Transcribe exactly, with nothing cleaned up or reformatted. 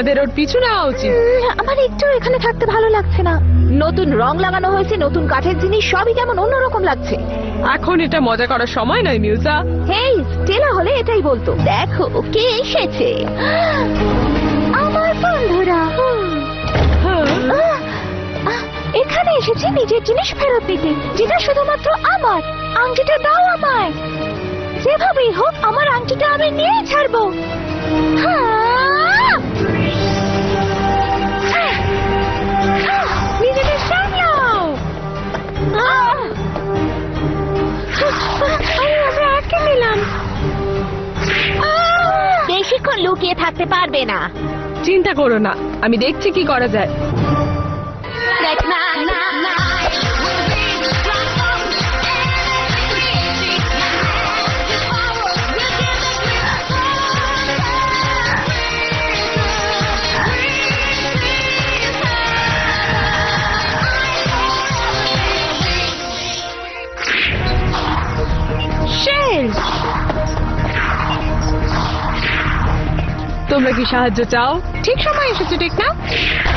আমাদের ওর পিছু নেওয়া উচিত। আমার একটু এখানে থাকতে ভালো লাগছে না। নতুন রং লাগানো হয়েছে, নতুন কাঠের জিনিস, সবই কেমন অন্যরকম লাগছে। এখন এটা মজা করার সময় নয় মিউজা। হেই, স্টেলা হলে এটাই বলতো। দেখো কে এসেছে, আমার বন্ধুরা। এখানে এসেছি নিজের জিনিস ফেরত দিতে, যেটা শুধুমাত্র আমার। আংটিটা দাও আমায়, যেভাবেই হোক আমার আংটিটা আমি নিয়ে ছাড়বো। নিজেদের সামলাও। আমি ওকে আটকে নিলাম। বেশিক্ষণ লুকিয়ে থাকতে পারবে না। চিন্তা করো না, আমি দেখছি কি করা যায়। তোমরা কি সাহায্য চাও? ঠিক সময় এসেছো, ঠিক না?